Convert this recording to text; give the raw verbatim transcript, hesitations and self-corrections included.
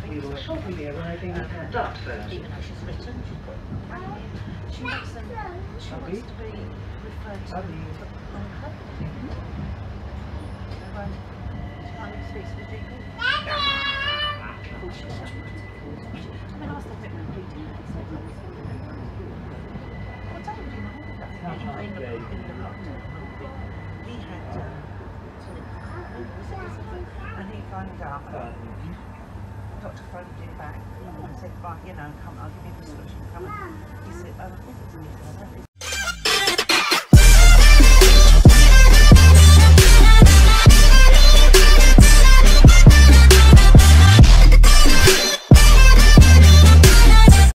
We will shortly be arriving at Dartford. Even though she's written, she's got she wants them, she wants to be referred to on her. So um, I speaks to the G P. Of course she's not. I mean, I was thinking about reading that, so I was well, don't really know that. In the, in the lockdown, he had um, and he phoned up. Doctor phoned him back and said, right, you know, come, I'll give you a prescription, come and he said, oh, I think it's an